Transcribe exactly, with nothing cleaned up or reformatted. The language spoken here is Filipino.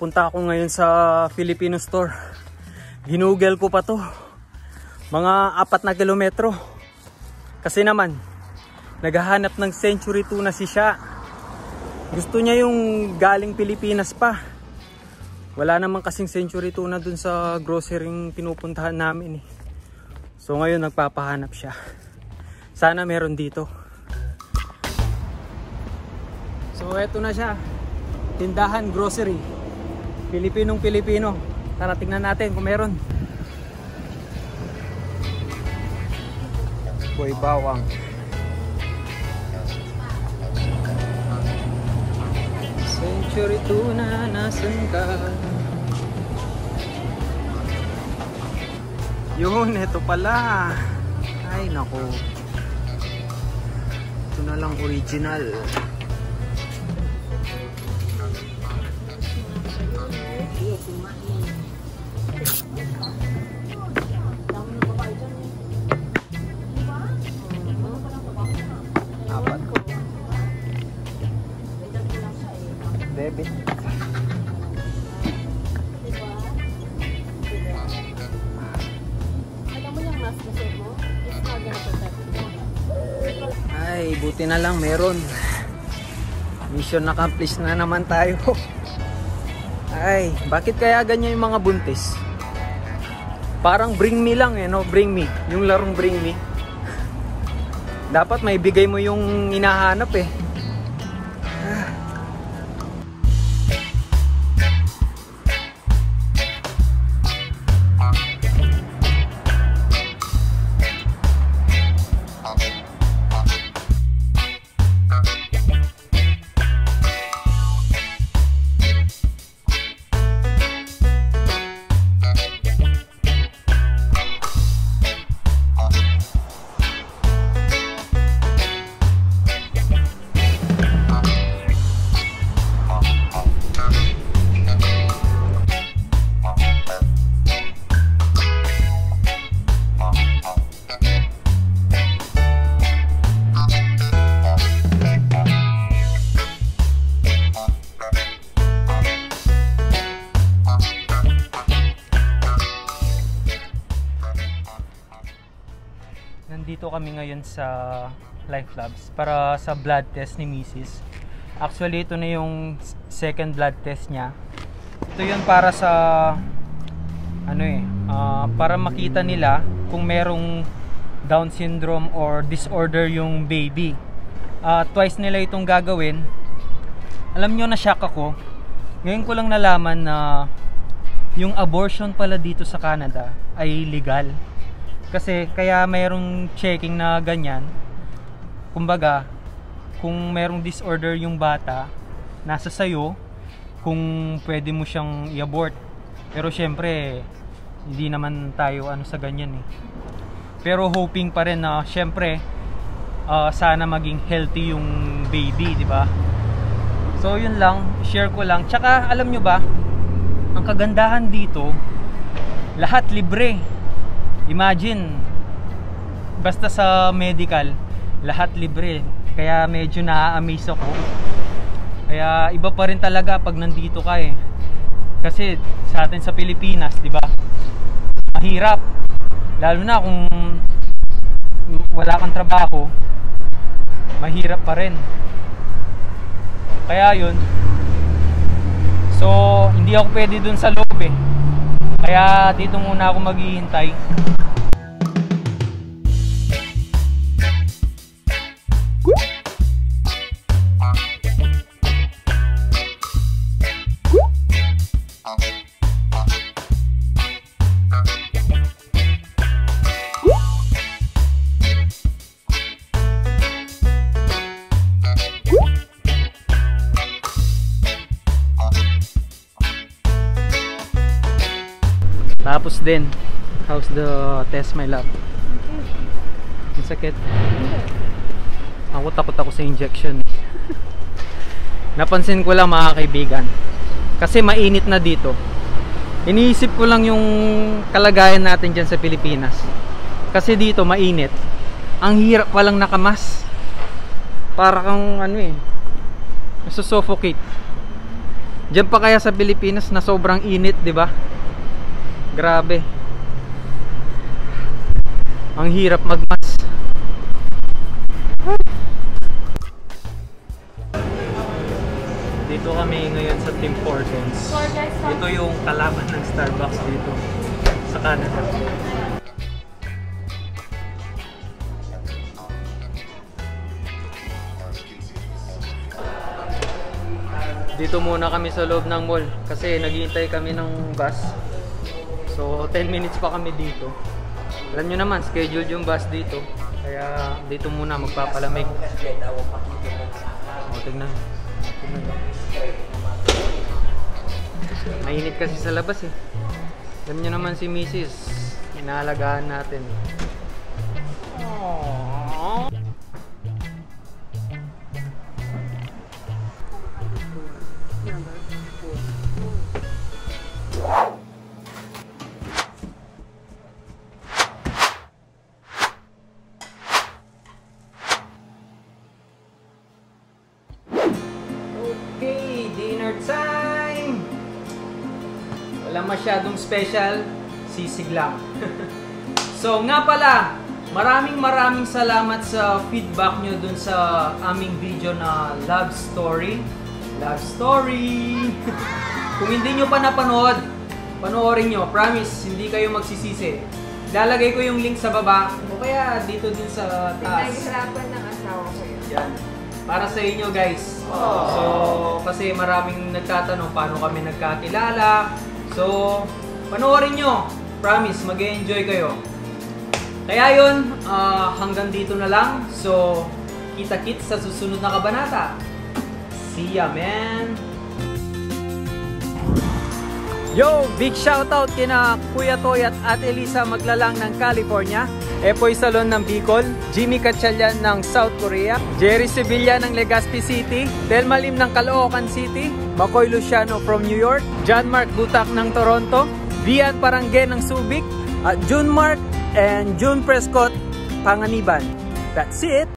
Pupunta ako ngayon sa Filipino store. Ginugel ko pa to. Mga apat na kilometro. Kasi naman, naghahanap ng century tuna si siya. Gusto niya yung galing Pilipinas pa. Wala naman kasing century tuna dun sa grocery pinupuntahan namin eh. So ngayon nagpapahanap siya. Sana meron dito. So eto na siya. Tindahan grocery. Pilipinong Pilipino. Tara tingnan natin kung meron. Boy bawang. Century tuna, nasan ka? Yun, ito pala. Ay nako. Ito na lang original. Apat. Debit. Ay, buti na lang meron. Mission accomplished na naman tayo. Ay, bakit kaya ganyan yung mga buntis? Parang bring me lang eh, no? Bring me. Yung larong bring me. Dapat may bigay mo yung hinahanap eh. Nandito kami ngayon sa Life Labs para sa blood test ni Missus Actually, ito na yung second blood test niya. Ito yun para sa ano eh, uh, para makita nila kung merong Down syndrome or disorder yung baby. Uh, twice nila itong gagawin. Alam nyo, na-shock ako. Ngayon ko lang nalaman na yung abortion pala dito sa Canada ay legal. Kasi kaya mayroong checking na ganyan. Kumbaga, kung mayroong disorder yung bata, nasa sayo kung pwede mo siyang i-abort. Pero syempre, hindi naman tayo ano sa ganyan eh. Pero hoping pa rin na syempre, uh, sana maging healthy yung baby, di ba? So yun lang, share ko lang. Tsaka alam nyo ba, ang kagandahan dito, lahat libre. Imagine, basta sa medical, lahat libre. Kaya medyo na-amaze ako. Kaya iba pa rin talaga pag nandito ka eh. Kasi sa atin sa Pilipinas, di ba? Mahirap. Lalo na kung wala kang trabaho, mahirap pa rin. Kaya yun. So, hindi ako pwede dun sa loob eh. Kaya dito muna ako maghihintay. Tapos din, how's the test, my love? Ang sakit. Ako takot ako sa injection. Napansin ko lang mga kaibigan, kasi mainit na dito. Iniisip ko lang yung kalagayan natin dyan sa Pilipinas. Kasi dito mainit. Ang hirap palang nakamas. Para kang ano eh, nasusuffocate. Diyan pa kaya sa Pilipinas na sobrang init, di ba? Grabe. Ang hirap magmas. Dito kami ngayon sa Tim Hortons. Ito yung kalaban ng Starbucks dito sa Canada. Dito muna kami sa loob ng mall kasi naghihintay kami ng bus. So ten minutes pa kami dito. Alam nyo naman, scheduled yung bus dito. Kaya dito muna magpapalamig. O, tignan. Tignan. Mainit kasi sa labas eh. Alam nyo naman si Missus Inaalagaan natin. Aww. Okay, dinner time! Walang masyadong special, sisig lang. So nga pala, maraming maraming salamat sa feedback nyo dun sa aming video na love story. Love story! Kung hindi nyo pa napanood, panoorin nyo. Promise, hindi kayo magsisisi. Lalagay ko yung link sa baba o kaya dito din sa taas. Pinaghirapan ng asawa ko yun. Yan. Para sa inyo guys. Aww. So, kasi maraming nagtatanong paano kami nagkakilala. So, panoorin nyo. Promise, mag-enjoy kayo. Kaya yun, uh, hanggang dito na lang. So, kita-kits sa susunod na kabanata. See ya, man! Yo! Big shoutout kina Kuya Toy at Ate Elisa Maglalang ng California, Epoy Salon ng Bicol, Jimmy Katchalyan ng South Korea, Jerry Sevilla ng Legazpi City, Telma Lim ng Caloocan City, Makoy Luciano from New York, John Mark Butak ng Toronto, Vian Parangge ng Subic, at June Mark and June Prescott Panganiban. That's it!